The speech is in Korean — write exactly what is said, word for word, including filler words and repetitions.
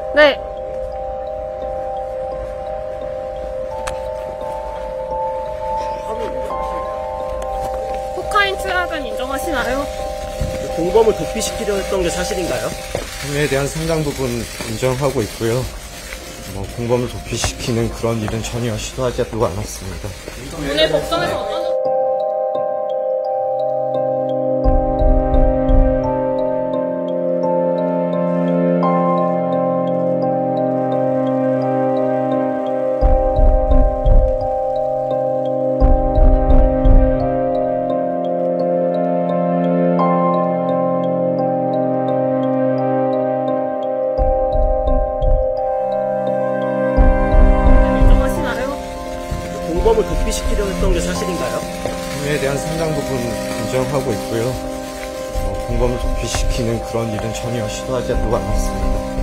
네. 코카인 투약은 인정하시나요? 공범을 도피시키려 했던 게 사실인가요? 혐의에 대한 상당 부분 인정하고 있고요. 뭐 공범을 도피시키는 그런 일은 전혀 시도하지도 않았습니다. 오늘 법정에서 어떤 공범을 도피시키려 했던 게 사실인가요? 혐의에 대한 상당 부분 인정하고 있고요. 뭐 공범을 도피시키는 그런 일은 전혀 시도하지도 않았습니다.